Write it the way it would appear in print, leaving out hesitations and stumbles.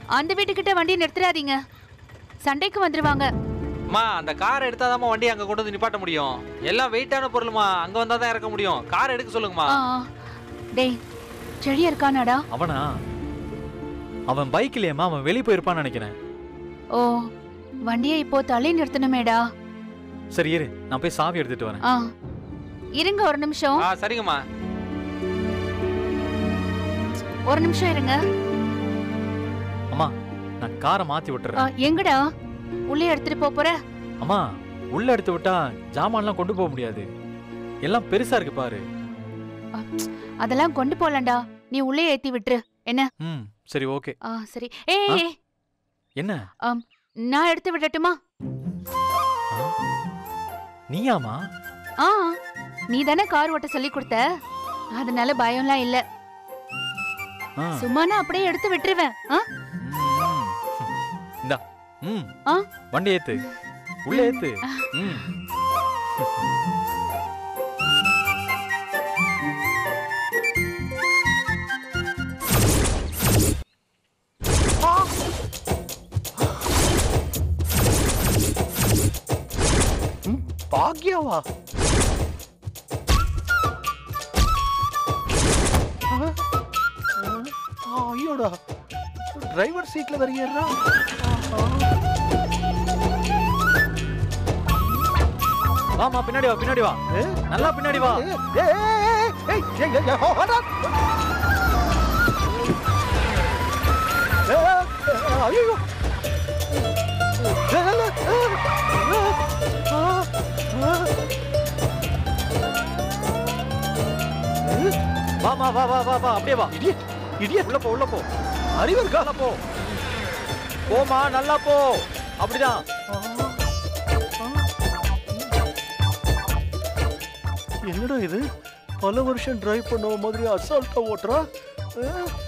அந்த வீட்டுக்கிட்ட வண்டி நிறுத்துறாதீங்க, சண்டைக்கு வந்துருவாங்க. அம்மா அந்த கார் எடுத்தாதாம்மா வண்டி அங்க கொண்டு வந்து நிப்பாட்ட முடியும். எல்லாம் வெயிட்டான பொருள்மா, அங்க வந்தாதான் இறக்க முடியும். கார் எடுக்க சொல்லுங்கம்மா. டேய் செழியா இருக்கானாடா? அவனா? அவன் பைக் இல்லையம்மா, அவன் வெளியே போயிருப்பான்னு நினைக்கிறேன். ஓ, வண்டியை இப்போ தள்ளி நிறுத்தணுமேடா. சரி இரு, நான் போய் சாவி எடுத்துட்டு வரேன். இருங்க ஒரு நிமிஷம். சரிங்கம்மா. ஒரு நிமிஷம் இருங்க. அம்மா நான் காரை மாத்தி விட்டுறேன். எங்கடா உள்ளே எடுத்துட்டு போற? அம்மா உள்ள எடுத்து விட்டா ஜாமான்லாம் கொண்டு போக முடியாது, எல்லாம் பெருசா இருக்கு பாரு. அதெல்லாம் கொண்டு போலண்டா, நீ உள்ளே ஏத்தி விட்டுரு என்ன? சரி ஓகே. சரி. ஏய் என்ன? நான் எடுத்து விடட்டுமா? நீயாமா? நீ தானே கார் ஓட்ட சொல்லி கொடுத்த, அதனால பயம்லாம் இல்ல. சும்மா நான் அப்படியே எடுத்து விட்டுருவேன். இந்தா. வண்டி ஏத்து, உள்ள ஏத்து. பாக்யாவா? ஐயோடா, டிரைவர் சீட்ல வேற ஏறா. வாமா பின்னாடி வா, பின்னாடி வா, நல்லா பின்னாடி வா. ஐயோ வாமா, வா வா வா வா, அப்படியே வா. இடியட் இடியட், உள்ள போ, உள்ள போ. அறிவு இருக்கா? போ போமா, நல்லா போ. அப்படிதான். என்னடா இது, பல வருஷம் டிரைவ் பண்ண மாதிரி அசால்ட்டா ஓட்டுறா.